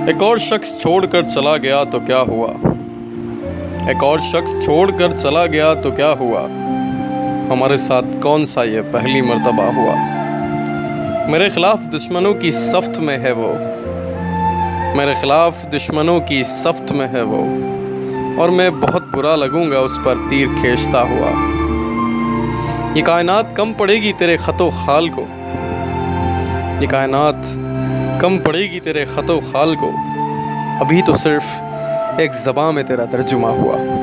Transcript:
एक और शख्स छोड़कर चला गया तो क्या हुआ। एक और शख्स छोड़कर चला गया तो क्या हुआ। हमारे साथ कौन सा ये पहली मर्तबा हुआ। मेरे खिलाफ दुश्मनों की सफ्त में है वो, मेरे खिलाफ दुश्मनों की सफ्त में है वो, और मैं बहुत बुरा लगूंगा उस पर तीर खींचता हुआ। ये कायनात कम पड़ेगी तेरे खतो खाल को, ये कायनात कम पड़ेगी तेरे खतो खाल को। अभी तो सिर्फ एक ज़बां में तेरा तर्जुमा हुआ।